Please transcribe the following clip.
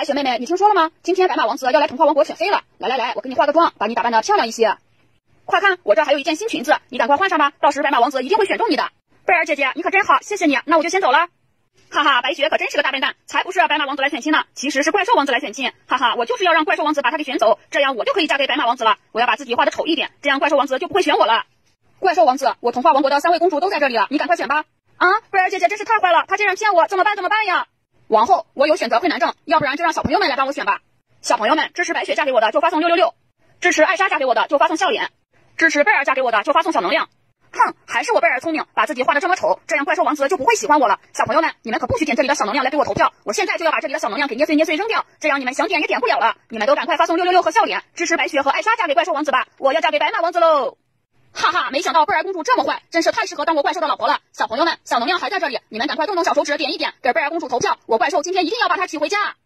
白雪妹妹，你听说了吗？今天白马王子要来童话王国选妃了。来，我给你化个妆，把你打扮的漂亮一些。快看，我这还有一件新裙子，你赶快换上吧，到时白马王子一定会选中你的。贝儿姐姐，你可真好，谢谢你，那我就先走了。哈哈，白雪可真是个大笨蛋，才不是白马王子来选亲呢，其实是怪兽王子来选亲。哈哈，我就是要让怪兽王子把他给选走，这样我就可以嫁给白马王子了。我要把自己画的丑一点，这样怪兽王子就不会选我了。怪兽王子，我童话王国的3位公主都在这里了，你赶快选吧。啊，贝儿姐姐真是太坏了，她竟然骗我，怎么办呀？王后，我有选择困难症，要不然就让小朋友们来帮我选吧。小朋友们，支持白雪嫁给我的就发送666，支持艾莎嫁给我的就发送笑脸，支持贝尔嫁给我的就发送小能量。哼，还是我贝尔聪明，把自己画得这么丑，这样怪兽王子就不会喜欢我了。小朋友们，你们可不许点这里的小能量来给我投票，我现在就要把这里的小能量给捏碎扔掉，这样你们想点也点不了了。你们都赶快发送666和笑脸，支持白雪和艾莎嫁给怪兽王子吧，我要嫁给白马王子喽！哈哈，没想到贝尔公主这么坏，真是太适合当我怪兽的老婆了。小朋友们，小能量还在这里，你们赶快动动小手指点一点，给贝尔公主投票，我怪兽今天一定要把她娶回家。